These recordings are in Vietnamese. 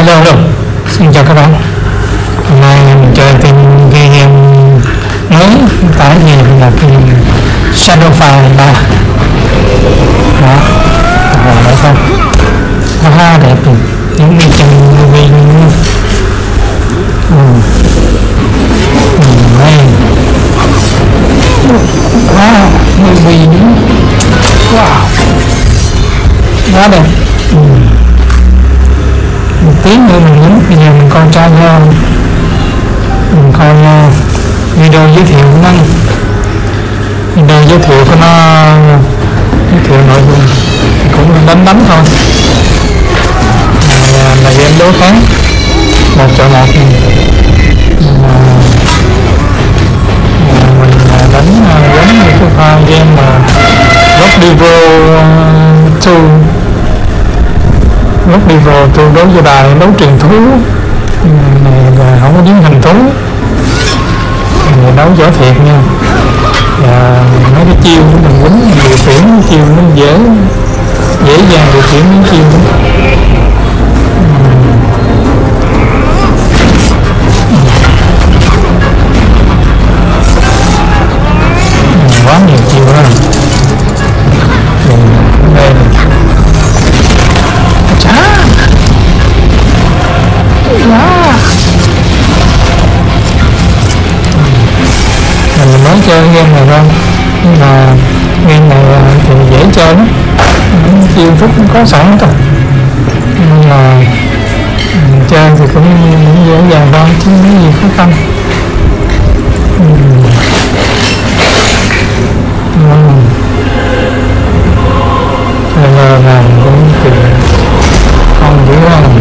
Hello, xin chào các bạn. Hôm nay mình chơi cái game mới tải về là cái Shadowfire 3. Đó, rồi đấy không? Ha đẹp rồi, những cái chân movie luôn. Đây. Wow, movie nữa. Wow, quá đẹp. Một tiếng nữa mình nhấn. Bây giờ mình coi trailer, mình coi video giới thiệu của nó, video giới thiệu của nó, giới thiệu nội dung thì cũng là đánh thôi. Là game đối kháng 1-1 mình đánh giống như cái pha game mà Rock Devil tương đối với bài đấu truyền thú này là không có biến hình thú, người đấu võ thiệt nha. Và mấy cái chiêu của mình quýnh điều khiển chiêu nó dễ dàng điều khiển những chiêu đó. Quá nhiều chiêu đó. Đây mình mới chơi game này thôi, nhưng mà game này thì dễ chơi lắm, chiêu thức cũng có sẵn rồi, nhưng mà chơi thì cũng dễ dàng thôi chứ không có gì khó khăn. Trailer làm cũng kìa, không dữ không.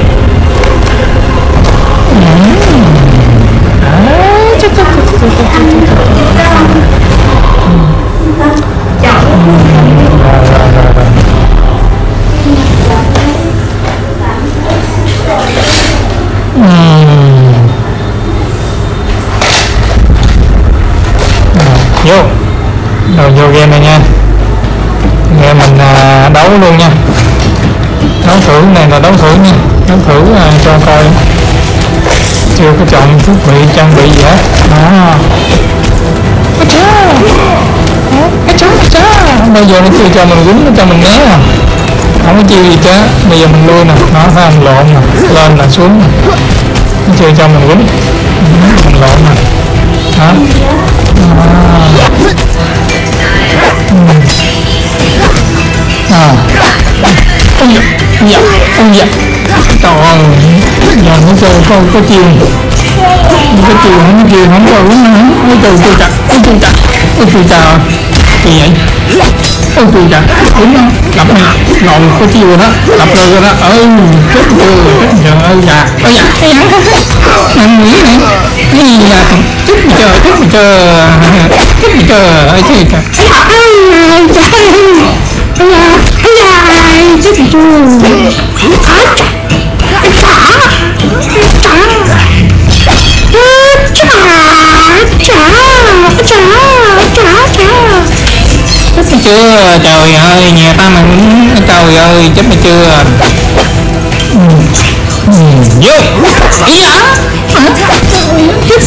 Vô game này nha, game mình đấu luôn nha, đấu thử này là đấu thử nha, đấu thử cho coi, chưa có chọn thiết bị trang bị gì hết. Đó, bây giờ nó chưa cho mình quýnh, nó cho mình né à, không có chiêu gì chứ. Bây giờ mình lui nè, nó phải hành lộn nè, lên là xuống nè, nó chưa cho mình quýnh, hành lộn nè. Đó. Trời ơi, giờ nó chơi có chiêu, cái chiêu không có uống nữa. Ôi trời trời, gì vậy? Ôi trời trời, đúng không? Đập này, lộn có chiêu rồi đó, đập rồi đó. Chết chưa, ơi dạ, làm nghĩ này, chết mà chờ, ơi trời trời. Chết chưa, trời ơi, nhà ta mà trời ơi, chết mà chưa. Vô ý hả? Chết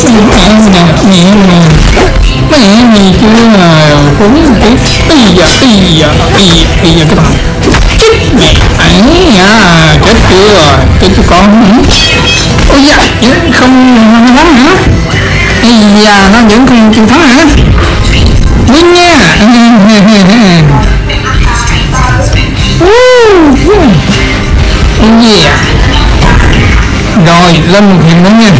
mẹ gì chưa, cũng bây giờ cái thằng chết mẹ ấy à, chết chưa con. Ôi da, vẫn không thắng hả? Ây da, nó vẫn không chịu thắng hả? Win nha. Yeah. Rồi lên một hiệp nữa nha,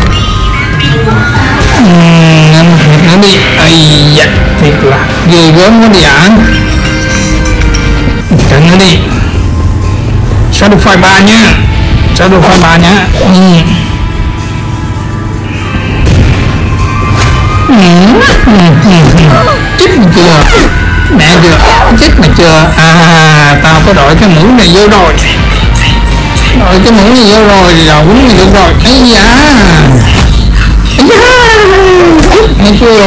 lên một hiệp nữa đi. Ây da, thiệt là ghê gớm quá đi ạ. Trận nữa đi, Shadowfire 3 nha, Shadowfire 3 nha. Chết mà chưa, mẹ chưa, chết mà chưa. Tao có đội cái mũ này vô rồi, đội cái mũ này vô rồi, quýnh này vô rồi. Ấy da, nghe chưa,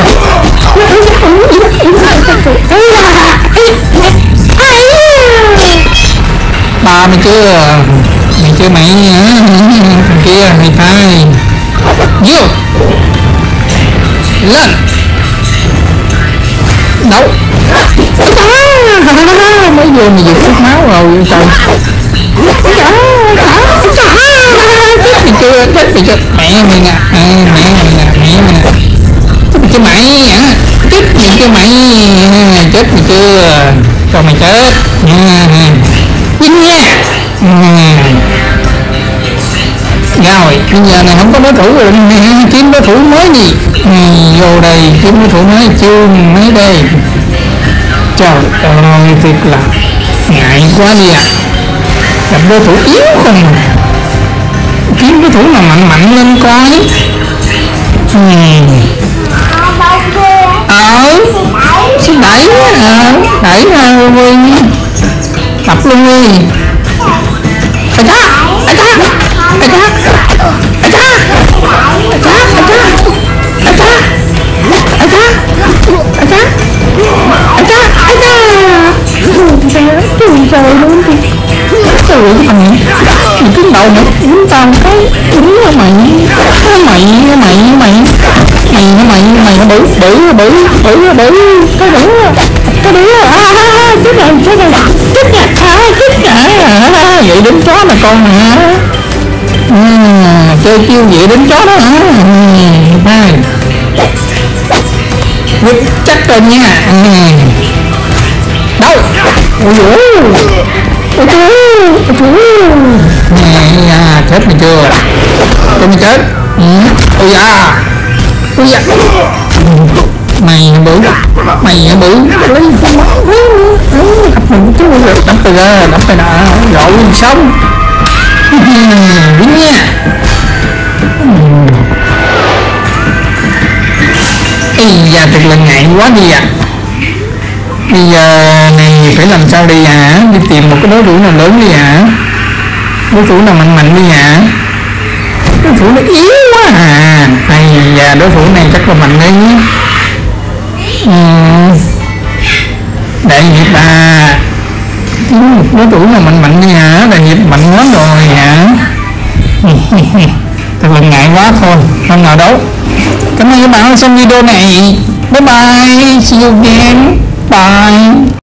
ba mày chưa, mày chơi mày hả? Thằng kia hay thay vô lên đấu mới vô mà giật chút máu rồi trời. Chết thì chưa, chết thì chưa. Mẹ mày nè, mẹ mày nè, mẹ mày nè. Chết thì chưa mày hả? Chết thì chưa mày, chết thì chưa. Cho mày chết. Dính nha. Rồi, bây giờ này không có đối thủ rồi, kiếm đối thủ mới gì. Vô đây, kiếm đối thủ mới, chương mấy đây. Trời ơi, thiệt là ngại quá đi à. Gặp đối thủ yếu không. Kiếm đối thủ nào mạnh mạnh lên coi. Sẽ đẩy đẩy tập luôn đi. Trời luôn thì trời ơi thằng cái đầu mày uống tao cái uống hả mày nó bự cái đứa chết vậy đến chó mà con hả? Chơi chiêu vậy đến chó đó hả? Quyết chắc rồi nha. Đâu ôi chết mày chưa cho mày chết. Ôi da mày bự lấy không đập mình chú đập từ ra đập từ nè rồi xong đúng nha. Ây da thật là ngại quá đi à. Bây giờ này phải làm sao đi hả? Đi tìm một cái đối thủ nào lớn đi hả? Đối thủ nào mạnh đi hả? Đối thủ nó yếu quá à. Hay da đối thủ này chắc là mạnh đấy. Đại hiệp à. Đối thủ nào mạnh đi hả? Đại hiệp mạnh quá rồi hả? Thật là ngại quá thôi. Không nào đấu. Cảm ơn các bạn đã xem video này. Bye bye. See you again. Bye.